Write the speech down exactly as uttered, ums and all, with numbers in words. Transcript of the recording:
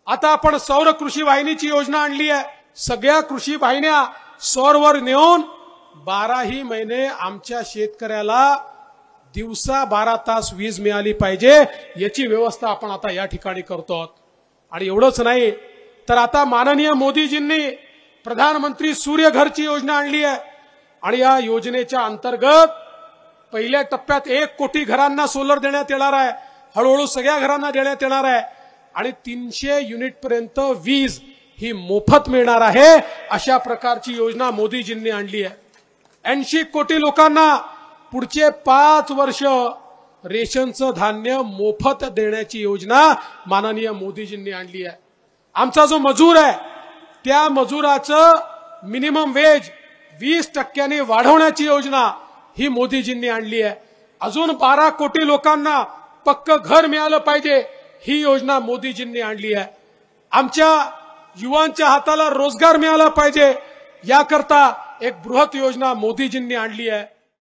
आता आपण सौर कृषी वाहिनीची योजना आणली आहे। सगळ्या कृषी वाहिन्या सौरवर नेऊन बाराही महिने आमच्या शेतकऱ्याला दिवसा बारा तास वीज मिळाली पाहिजे याची व्यवस्था आपण आता या ठिकाणी करतो। आणि एवढंच नाही तर आता माननीय मोदीजींनी प्रधानमंत्री सूर्य घरची योजना आणली आहे आणि या योजनेच्या अंतर्गत पहिल्या टप्प्यात एक कोटी घरांना सोलर देण्यात येणार आहे, हळूहळू सगळ्या घरांना देण्यात येणार आहे आणि तीनशे युनिट पर्यंत वीज ही मोफत मिळणार आहे। अशा प्रकारची योजना मोदीजींनी आणली आहे। ऐंशी कोटी लोकांना पुढचे पाच वर्ष रेशनचं धान्य मोफत देण्याची योजना माननीय मोदीजींनी आणली आहे। आमचा जो मजूर आहे त्या मजुराचं मिनिमम वेज वीस टक्क्यांनी वाढवण्याची योजना ही मोदीजींनी आणली आहे। अजून बारा कोटी लोकांना पक्क घर मिळालं पाहिजे ही योजना मोदीजींनी आणली आहे। आमच्या युवांच्या हाताला रोजगार मिळाला पाहिजे याकरता एक बृहत योजना मोदीजींनी आणली आहे।